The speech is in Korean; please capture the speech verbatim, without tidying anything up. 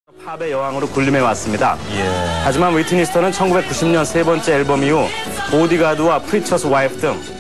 팝의 여왕으로 군림해 왔습니다. 예. 하지만 위트니 스턴은 천구백구십 년 세 번째 앨범 이후 보디가드와 프리처스 와이프 등